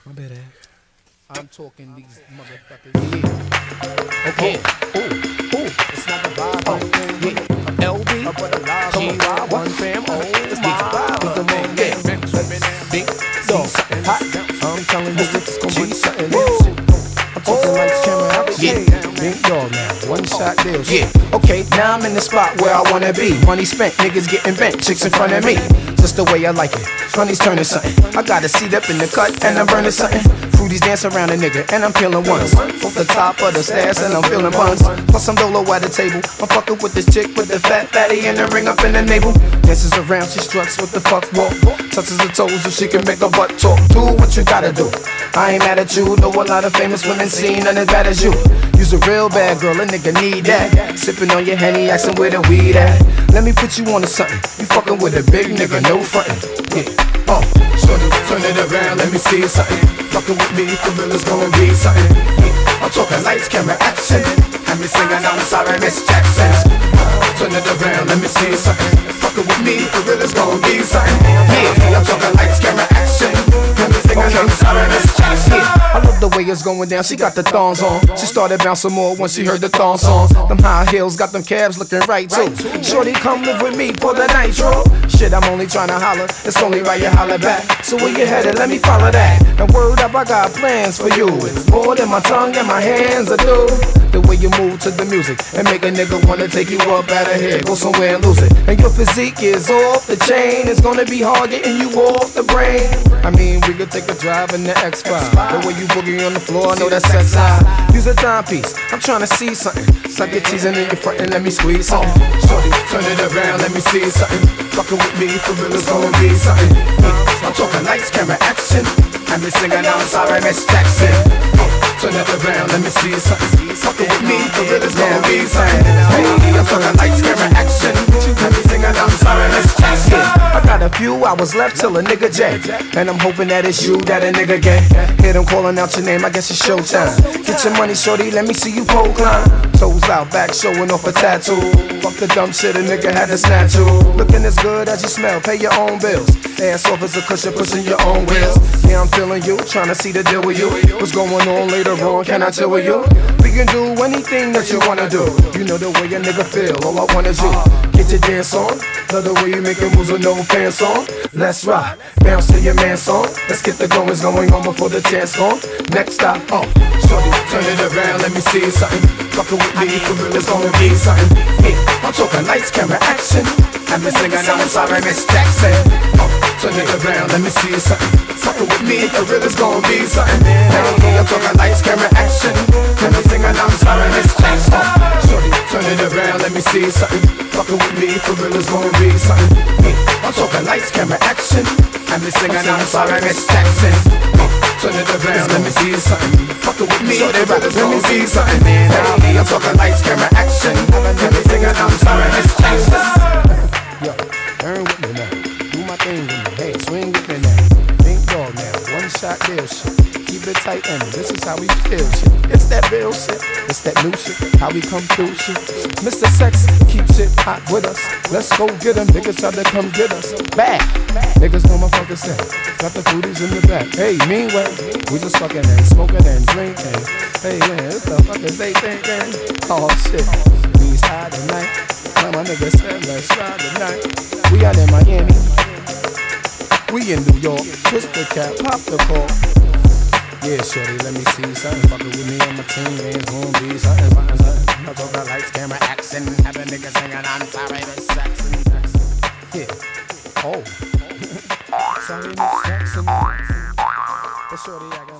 My bad, Ag. I'm talking these motherfuckers. Yeah. Okay. Ooh. It's not the vibe. Yeah. LB. Up with a live. Come on, one fam. Oh, let's get the vibe. With the man. Yeah. Big dog. Hot. I'm telling you, it's gonna be something. I'm talking like camera. Yeah. Big dog now. One shot deals. Yeah. Okay. Now I'm in the spot where I wanna be. Money spent. Niggas getting bent. Chicks in front of me. Just the way I like it. Money's turning something. I got a seat up in the cut and I'm burning something. Fruities dance around a nigga and I'm peeling ones. Off the top of the stairs and I'm feeling buns. Plus I'm dolo at the table. I'm fucking with this chick with the fat fatty and the ring up in the navel. Dances around, she struts with the fuck walk. Touches her toes so she can make her butt talk. Do what you gotta do. I ain't mad at you. Know a lot of famous women seen none as bad as you. You's a real bad girl, a nigga need that. Sipping on your Henny, asking where the weed at. Let me put you on to something. You fucking with a big nigga, no frontin'. Yeah. Shorty, turn it around, let me see something. Fucking with me, for real, it's gonna be something. Yeah. I'm talking lights, camera, action. And me singing, I'm sorry, Miss Jackson. Turn it around, let me see something. Fucking with me, for real, it's gonna be something. Yeah, I'm talking lights, camera, action. And me singing, I'm sorry, Miss Jackson. I love the way it's going down, she got the thongs on. She started bouncing more when she heard the thong songs. Them high heels got them calves looking right too. Shorty, come live with me for the nitro. Shit, I'm only trying to holler, it's only right you holler back. So where you headed, let me follow that. And word up, I got plans for you. It's more than my tongue and my hands are do. The way you move to the music and make a nigga wanna take you up out of here, go somewhere and lose it. And your physique is off the chain, it's gonna be hard getting you off the brain. I mean, we could take a drive in the X5. The way you boogie on the floor, I know that's sex high. Use a timepiece, I'm trying to see something. Suck your teasing in your front and let me squeeze something. Shorty, turn it around, let me see something. Fucking with me, for real, it's gonna be something. I'm talking lights, camera, action. And me singing, I'm sorry, Miss Jackson. Turn it around, let me see something. Fucking with me, for real, it's gonna be something. Hey, I'm talking lights, camera, action. And me singing, I'm sorry, Miss Jackson. I got a few hours left till a nigga jet. And I'm hoping that it's you that a nigga get. Hear them calling out your name, I guess it's showtime. Get your money, shorty, let me see you pole climb. Toes out, back showing off a tattoo. Fuck the dumb shit a nigga had to snatch you. Looking as good as you smell, pay your own bills. Ass off as a cushion, pushing your own wheels. Yeah, I'm feeling you, trying to see the deal with you. What's going on later on, can I chill with you? We can do anything that you wanna do. You know the way a nigga feel, all I want is you. Get your dance on, love the way you make moves with no pants on. Let's rock, bounce to your man song. Let's get the goings going on before the chance gone. Next stop, shorty, turn it around, let me see something. Fucking with me, for real, it's gonna be something. Yeah, I'm talking lights, camera, action. And me singing, I'm sorry, Miss Jackson. Turn it around, let me see something. Fucking with me, for real, it's gonna be something. Hey, I'm talking lights, camera, action. And me singing, I'm sorry, Miss Jackson. Shorty, turn it around, let me see something. Fucking with me, for real, it's gonna be something. I'm talking lights, camera, action. And me singing, I'm sorry, Miss Jackson. Turn it around, let me see something. Fucking with me, so they rappers, let me see something. Hey, I'm talking lights, camera, action. Let me sing it, I'm sorry, Miss Jackson. Yo, turn with me now. Do my thing with me. Hey, swing with me now. Big dog now. One shot deal shit. Keep it tight and this is how we feel shit. It's that real shit. It's that new shit. How we come through shit. Mr. Sex, keep shit hot with us. Let's go get them. Niggas try to come get us. Back. Niggas know my fucking set. Got the foodies in the back. Hey, meanwhile, we just fucking and smoking and drinking. Hey, man, what the fuck is they thinking? Oh shit. We's high tonight. My niggas said let's ride tonight. We out in Miami. We in New York. Twist the cap, pop the cork. Yeah, shorty, let me see something. Fucking with me on my team, man. It's gonna be something. I'm talking lights, camera, action. Have a nigga singing, I'm sorry, Miss Jackson. Yeah. Oh. Sorry, Miss Jackson. But shorty, I got